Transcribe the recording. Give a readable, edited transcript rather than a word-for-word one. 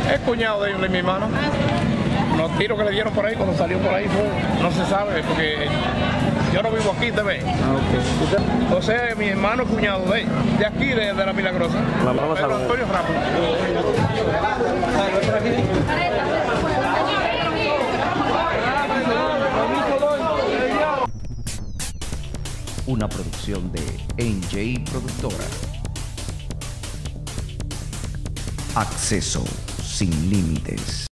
Es cuñado de ellos, de mi hermano. Los tiros que le dieron por ahí cuando salió por ahí no se sabe porque yo no vivo aquí, te ves. Okay. José, mi hermano cuñado de aquí, de la Milagrosa. Vamos a Pedro ver. Antonio Ramos. Una producción de NJ Productora. Acceso sin límites.